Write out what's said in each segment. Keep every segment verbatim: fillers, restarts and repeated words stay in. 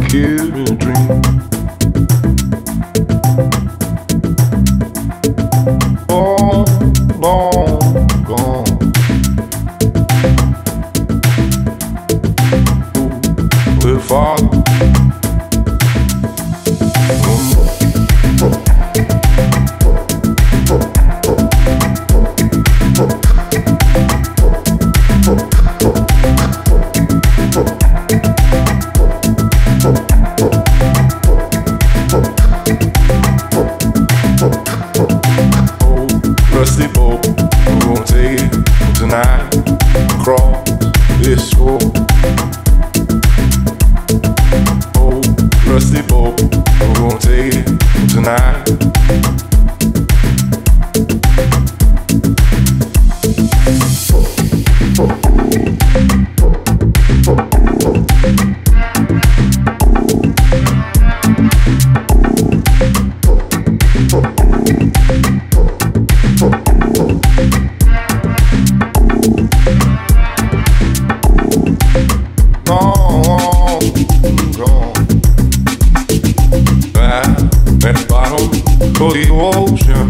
kill me a dream. Long, long gone. We're far. Rusty boat, we're gonna take it tonight across this shore. Oh, rusty boat, we're gonna take it tonight. At the bottom of the ocean,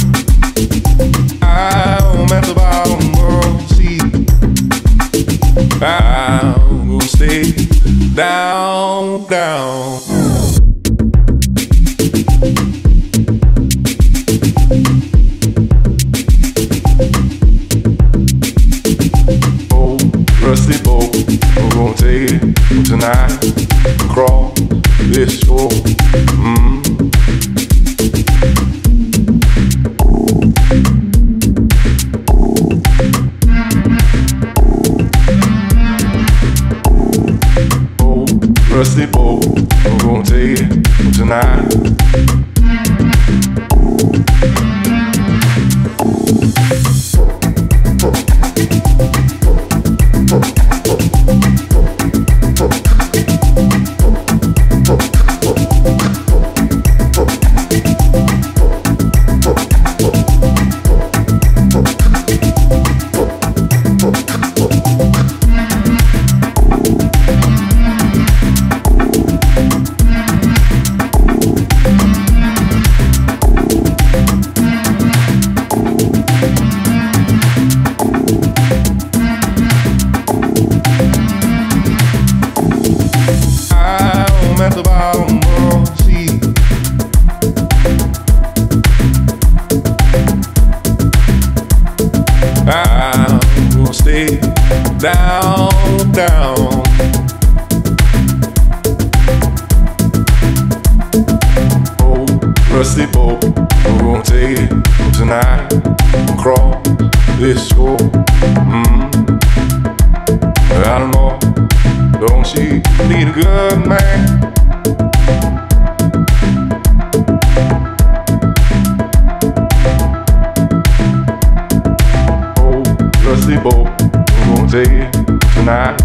I'm at the bottom of the sea. I'm gonna stay down, down. Oh, rusty boat, we're gonna take it tonight across this shore. Mm. Rusty boat, we're gonna take it tonight. At the bottom of the sea, I will stay down, down. Oh, rusty boat, we're gonna take it tonight across this shore. Mm. I don't know. Don't she need a good man? Oh, rusty boat, we're gonna take it tonight.